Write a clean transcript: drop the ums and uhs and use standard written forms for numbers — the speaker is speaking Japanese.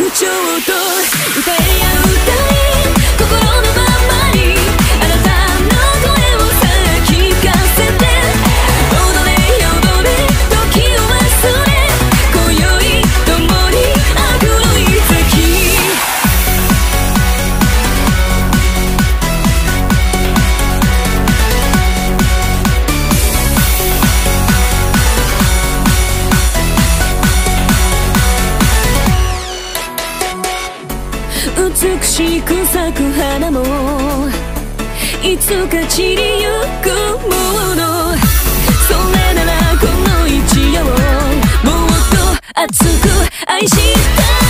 情と歌えや歌え心のままにあなたの声をさあ聞かせて踊れ踊れ時を忘れ今宵共にアフロイザキ美しく咲く花もいつか散りゆくものそれならこの一夜をもっと熱く愛したい